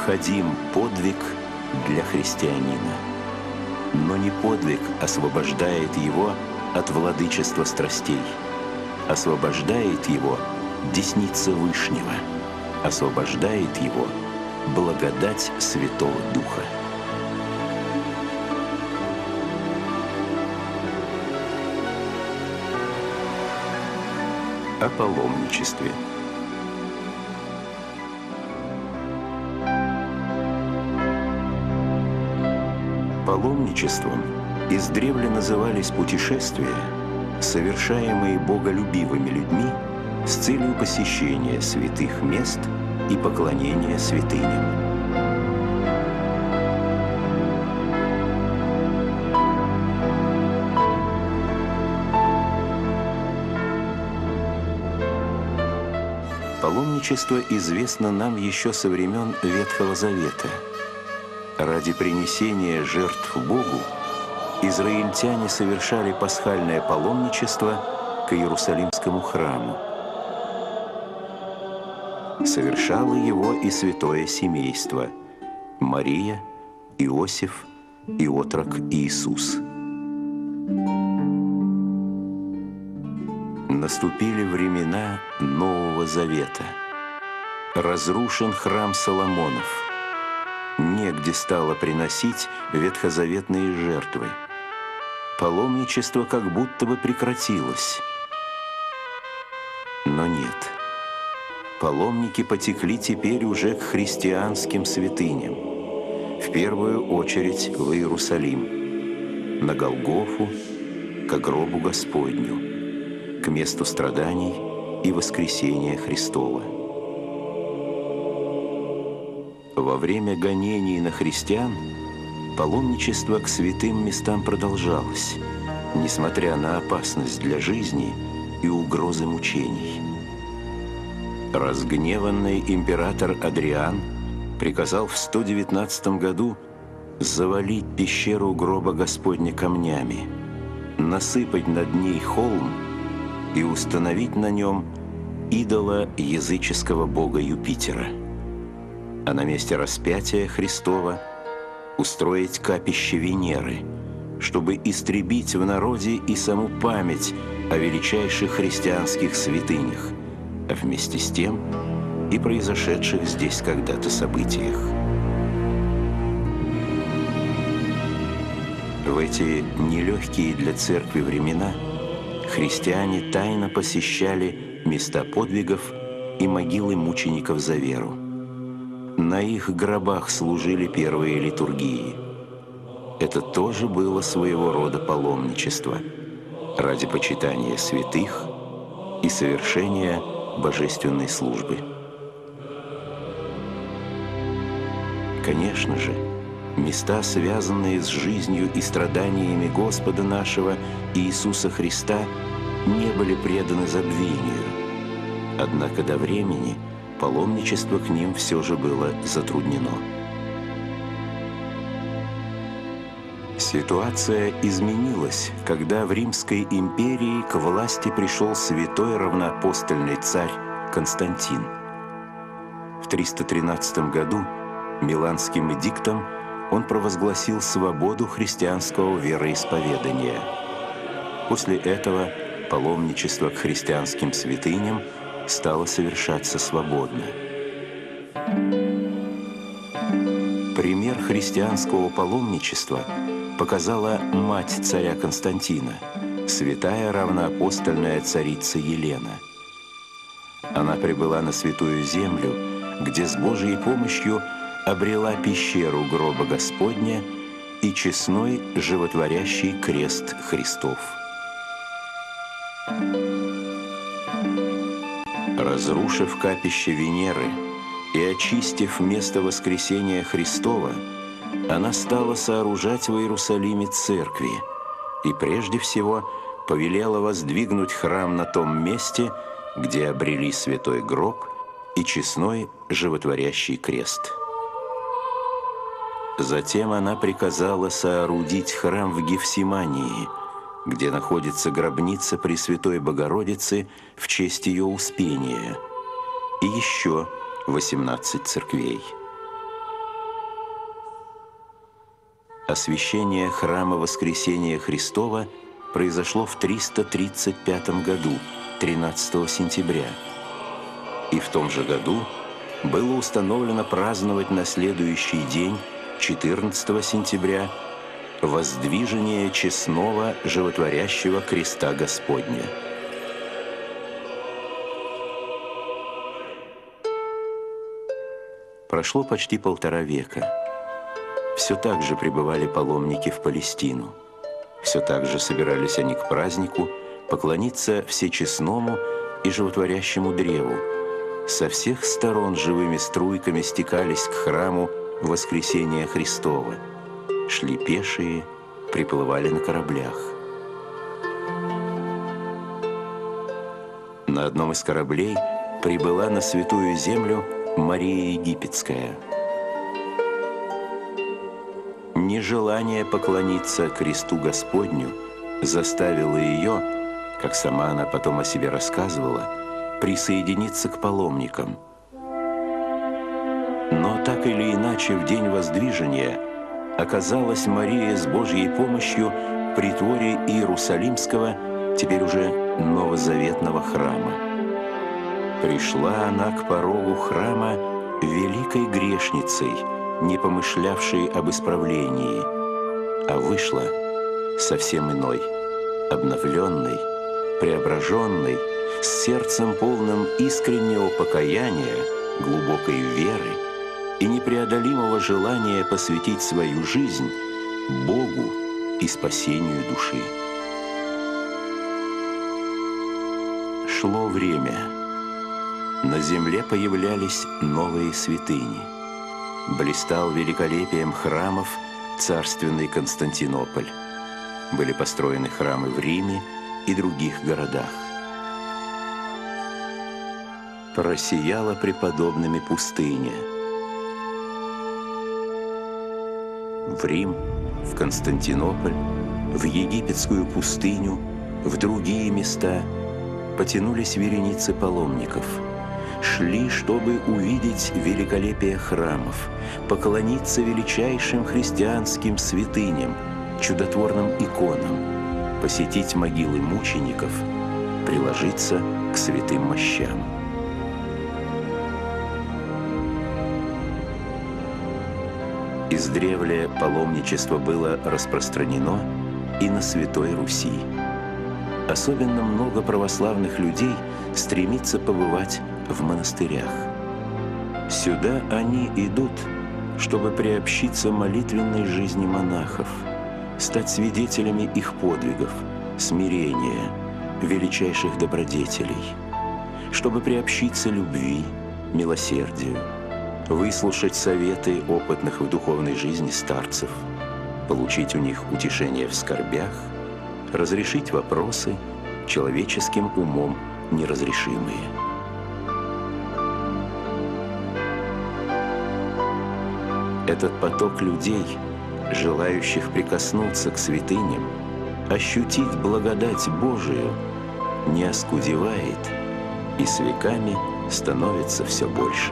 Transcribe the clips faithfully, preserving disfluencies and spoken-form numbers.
необходим подвиг для христианина. Но не подвиг освобождает его от владычества страстей. Освобождает его десница Вышнего. Освобождает его благодать Святого Духа. О паломничестве. Паломничеством издревле назывались путешествия, совершаемые боголюбивыми людьми с целью посещения святых мест и поклонения святыням. Паломничество известно нам еще со времен Ветхого Завета. Ради принесения жертв Богу израильтяне совершали пасхальное паломничество к Иерусалимскому храму. Совершало его и святое семейство – Мария, Иосиф и отрок Иисус. Наступили времена Нового Завета. Разрушен храм Соломонов. Негде стало приносить ветхозаветные жертвы. Паломничество как будто бы прекратилось. Но нет. Паломники потекли теперь уже к христианским святыням. В первую очередь в Иерусалим, на Голгофу, к гробу Господню, к месту страданий и воскресения Христова. Во время гонений на христиан паломничество к святым местам продолжалось, несмотря на опасность для жизни и угрозы мучений. Разгневанный император Адриан приказал в сто девятнадцатом году завалить пещеру гроба Господня камнями, насыпать над ней холм и установить на нем идола языческого бога Юпитера, а на месте распятия Христова устроить капище Венеры, чтобы истребить в народе и саму память о величайших христианских святынях, а вместе с тем и произошедших здесь когда-то событиях. В эти нелегкие для церкви времена христиане тайно посещали места подвигов и могилы мучеников за веру. На их гробах служили первые литургии. Это тоже было своего рода паломничество ради почитания святых и совершения божественной службы. Конечно же, места, связанные с жизнью и страданиями Господа нашего Иисуса Христа, не были преданы забвению. Однако до времени паломничество к ним все же было затруднено. Ситуация изменилась, когда в Римской империи к власти пришел святой равноапостольный царь Константин. В триста тринадцатом году Миланским эдиктом он провозгласил свободу христианского вероисповедания. После этого паломничество к христианским святыням стало совершаться свободно. Пример христианского паломничества показала мать царя Константина, святая равноапостольная царица Елена. Она прибыла на Святую Землю, где с Божьей помощью обрела пещеру гроба Господня и честной животворящий крест Христов. Разрушив капище Венеры и очистив место воскресения Христова, она стала сооружать в Иерусалиме церкви и прежде всего повелела воздвигнуть храм на том месте, где обрели святой гроб и честной животворящий крест. Затем она приказала соорудить храм в Гефсимании, где находится гробница Пресвятой Богородицы в честь ее Успения, и еще восемнадцать церквей. Освящение храма Воскресения Христова произошло в триста тридцать пятом году, тринадцатого сентября. И в том же году было установлено праздновать на следующий день, четырнадцатого сентября, воздвижение честного животворящего креста Господня. Прошло почти полтора века. Все так же прибывали паломники в Палестину. Все так же собирались они к празднику поклониться всечестному и животворящему древу. Со всех сторон живыми струйками стекались к храму Воскресения Христова. Шли пешие, приплывали на кораблях. На одном из кораблей прибыла на Святую Землю Мария Египетская. Нежелание поклониться кресту Господню заставило ее, как сама она потом о себе рассказывала, присоединиться к паломникам. Но так или иначе в день воздвижения оказалась Мария с Божьей помощью в притворе Иерусалимского, теперь уже новозаветного храма. Пришла она к порогу храма великой грешницей, не помышлявшей об исправлении, а вышла совсем иной, обновленной, преображенной, с сердцем полным искреннего покаяния, глубокой веры и непреодолимого желания посвятить свою жизнь Богу и спасению души. Шло время. На земле появлялись новые святыни. Блистал великолепием храмов царственный Константинополь. Были построены храмы в Риме и других городах. Просияла преподобными пустыня. В Рим, в Константинополь, в египетскую пустыню, в другие места потянулись вереницы паломников. Шли, чтобы увидеть великолепие храмов, поклониться величайшим христианским святыням, чудотворным иконам, посетить могилы мучеников, приложиться к святым мощам. Издревле паломничество было распространено и на Святой Руси. Особенно много православных людей стремится побывать в монастырях. Сюда они идут, чтобы приобщиться молитвенной жизни монахов, стать свидетелями их подвигов, смирения, величайших добродетелей, чтобы приобщиться любви, милосердию, выслушать советы опытных в духовной жизни старцев, получить у них утешение в скорбях, разрешить вопросы человеческим умом неразрешимые. Этот поток людей, желающих прикоснуться к святыням, ощутить благодать Божию, не оскудевает и с веками становится все больше.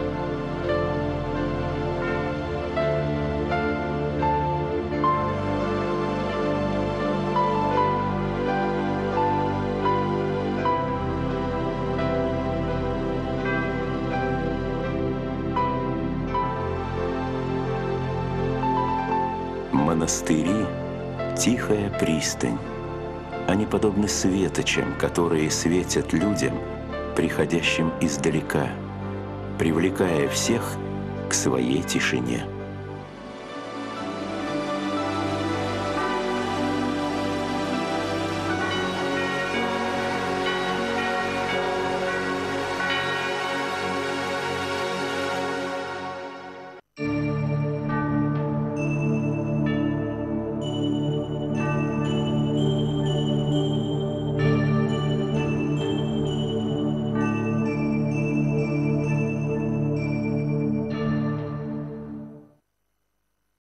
Монастыри — тихая пристань. Они подобны светочам, которые светят людям, приходящим издалека, привлекая всех к своей тишине.